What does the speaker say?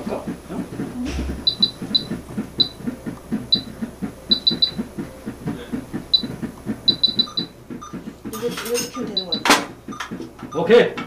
할까? 응? 이거 키우면 되는 거 같아. 오케이.